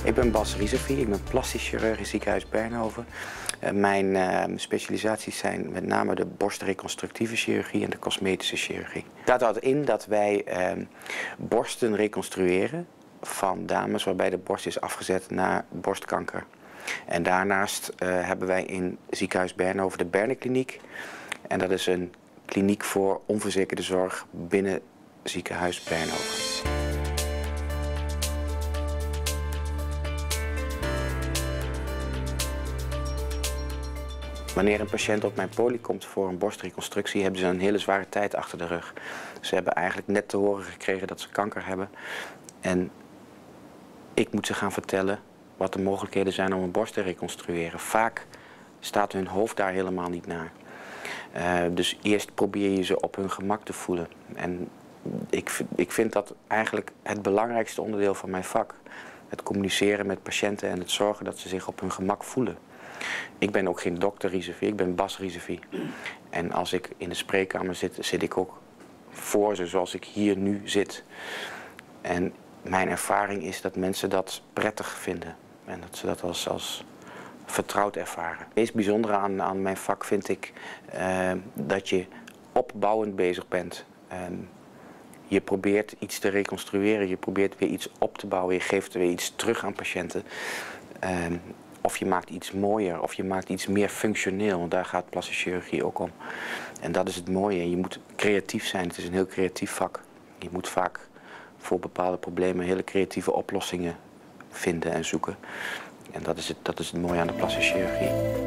Ik ben Bas Riesevi, ik ben plastisch chirurg in ziekenhuis Bernhoven. Mijn specialisaties zijn met name de borstreconstructieve chirurgie en de cosmetische chirurgie. Dat houdt in dat wij borsten reconstrueren van dames waarbij de borst is afgezet na borstkanker. En daarnaast hebben wij in ziekenhuis Bernhoven de Bernekliniek. En dat is een kliniek voor onverzekerde zorg binnen ziekenhuis Bernhoven. Wanneer een patiënt op mijn poli komt voor een borstreconstructie, hebben ze een hele zware tijd achter de rug. Ze hebben eigenlijk net te horen gekregen dat ze kanker hebben. En ik moet ze gaan vertellen wat de mogelijkheden zijn om een borst te reconstrueren. Vaak staat hun hoofd daar helemaal niet naar. Dus eerst probeer je ze op hun gemak te voelen. En ik vind dat eigenlijk het belangrijkste onderdeel van mijn vak. Het communiceren met patiënten en het zorgen dat ze zich op hun gemak voelen. Ik ben ook geen dokter Riesevi, ik ben Bas Riesevi. En als ik in de spreekkamer zit, zit ik ook voor ze zoals ik hier nu zit. En mijn ervaring is dat mensen dat prettig vinden. En dat ze dat als vertrouwd ervaren. Het meest bijzondere aan mijn vak vind ik dat je opbouwend bezig bent. Je probeert iets te reconstrueren, je probeert weer iets op te bouwen, je geeft weer iets terug aan patiënten. Of je maakt iets mooier, of je maakt iets meer functioneel. Want daar gaat plastische chirurgie ook om. En dat is het mooie. Je moet creatief zijn. Het is een heel creatief vak. Je moet vaak voor bepaalde problemen hele creatieve oplossingen vinden en zoeken. En dat is het mooie aan de plastische chirurgie.